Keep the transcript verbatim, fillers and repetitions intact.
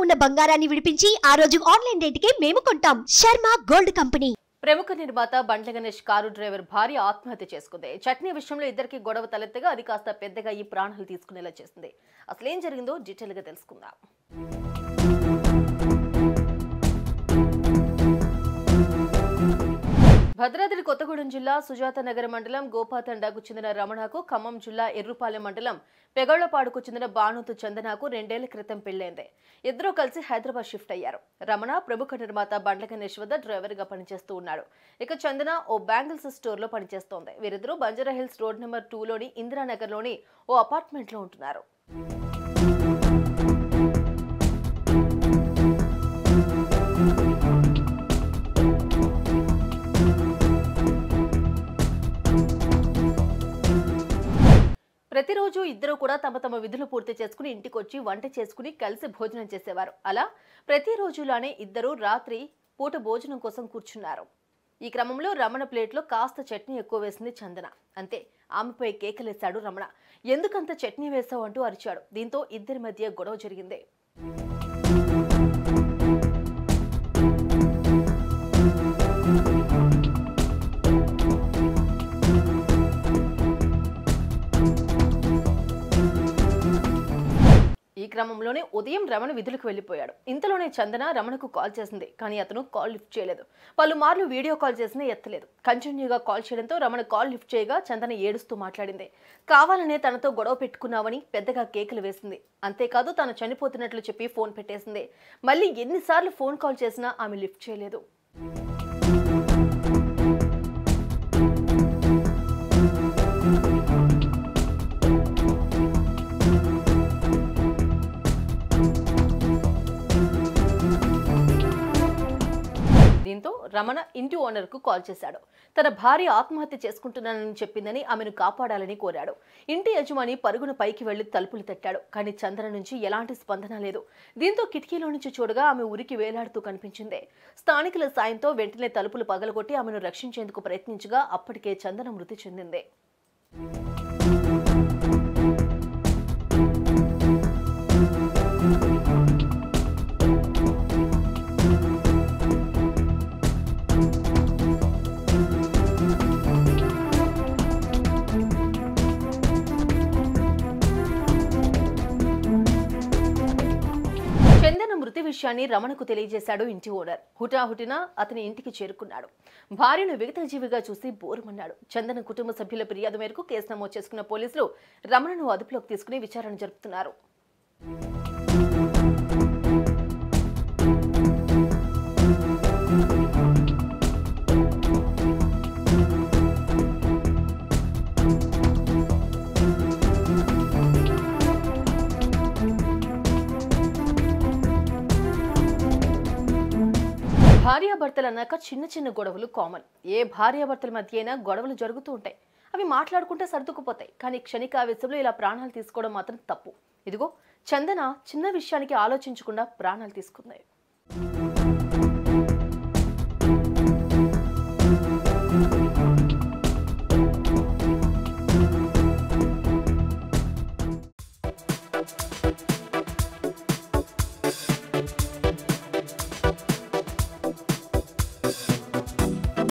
ఉన్న బంగారాన్ని విడిపించి ఆ రోజు ఆన్లైన్ రేటుకే మేము కొంటాం. Sharma gold company. ప్రముఖ నిర్మాత బండ్ల గణేష్ కారు డ్రైవర్ భార్య ఆత్మహత్య చేసుకుంది. చట్నీ విషయంలో ఇద్దరికి గొడవ తలెత్తగా అది కాస్త పెద్దగా ఈ ప్రాణాలు తీసుకునేలా చేసింది. అసలు ఏం జరిగిందో డీటెయిల్ గా తెలుసుకుందాం. భద్రాద్రి కొత్తగూడెం జిల్లా సుజాత నగర మండలం గోపాతండాకు చెందిన రమణకు ఖమ్మం జిల్లా ఎర్రుపాలెం మండలం పెగళ్లపాడుకు చెందిన బాణుతు చందనకు రెండేళ్ల క్రితం పెళ్లైంది. ఇద్దరూ కలిసి హైదరాబాద్ షిఫ్ట్ అయ్యారు. రమణ ప్రముఖ నిర్మాత బండ్ల గణేష్ వద్ద డ్రైవర్ గా పనిచేస్తూ ఉన్నాడు. ఇక చందన ఓ బ్యాంగిల్స్ స్టోర్ లో పనిచేస్తోంది. వీరిద్దరూ Banjara Hills road number two లోని ఇందిరానగర్ లోని ఓ అపార్ట్మెంట్ లో ఉంటున్నారు. ప్రతిరోజు ఇద్దరు కూడా తమ తమ విధులు పూర్తి చేసుకుని ఇంటికి వచ్చి వంట చేసుకుని కలిసి భోజనం చేసేవారు. అలా ప్రతిరోజులానే ఇద్దరు రాత్రి పూట భోజనం కోసం కూర్చున్నారు. ఈ క్రమంలో రమణ ప్లేట్లో కాస్త చట్నీ ఎక్కువ వేసింది చందన. అంతే, ఆమెపై కేకలేశాడు రమణ. ఎందుకంత చట్నీ వేసావు అంటూ అరిచాడు. దీంతో ఇద్దరి మధ్య గొడవ జరిగింది. ఈ క్రమంలోనే ఉదయం రమణ విధులకు వెళ్లిపోయాడు. ఇంతలోనే చందన రమణకు కాల్ చేసింది. కానీ అతను కాల్ లిఫ్ట్ చేయలేదు. పలుమార్లు వీడియో కాల్ చేసినా ఎత్తలేదు. కంటిన్యూగా కాల్ చేయడంతో రమణ కాల్ లిఫ్ట్ చేయగా చందన ఏడుస్తూ మాట్లాడింది. కావాలనే తనతో గొడవ పెట్టుకున్నావని పెద్దగా కేకలు వేసింది. అంతేకాదు తాను చనిపోతున్నట్లు చెప్పి ఫోన్ పెట్టేసింది. మళ్ళీ ఎన్నిసార్లు ఫోన్ కాల్ చేసినా ఆమె లిఫ్ట్ చేయలేదు. దీంతో రమణ ఇంటి ఓనర్ కు కాల్ చేశాడు. తన భార్య ఆత్మహత్య చేసుకుంటున్నానని చెప్పిందని ఆమెను కాపాడాలని కోరాడు. ఇంటి యజమాని పరుగున పైకి వెళ్లి తలుపులు తట్టాడు. కానీ చందన నుంచి ఎలాంటి స్పందన లేదు. దీంతో కిటికీలో నుంచి చూడగా ఆమె ఉరికి వేలాడుతూ కనిపించింది. స్థానికుల సాయంతో వెంటనే తలుపులు పగలగొట్టి ఆమెను రక్షించేందుకు ప్రయత్నించగా అప్పటికే చందన మృతి చెందింది. చందన మృతి విషయాన్ని రమణకు తెలియజేశాడు ఇంటి ఓనర్. హుటాహుటిన అతని ఇంటికి చేరుకున్నాడు. భార్యను విగతజీవిగా చూసి బోరుమన్నాడు. చందన కుటుంబ సభ్యుల ఫిర్యాదు మేరకు కేసు నమోదు చేసుకున్న పోలీసులు రమణను అదుపులోకి తీసుకుని విచారణ జరుపుతున్నారు. భార్యాభర్తలు అన్నాక చిన్న చిన్న గొడవలు కామన్. ఏ భార్యాభర్తల మధ్య అయినా గొడవలు జరుగుతూ ఉంటాయి. అవి మాట్లాడుకుంటే సర్దుకుపోతాయి. కానీ క్షణికావేశంలో ఇలా ప్రాణాలు తీసుకోవడం మాత్రం తప్పు. ఇదిగో చందన చిన్న విషయానికి ఆలోచించకుండా ప్రాణాలు తీసుకుంది.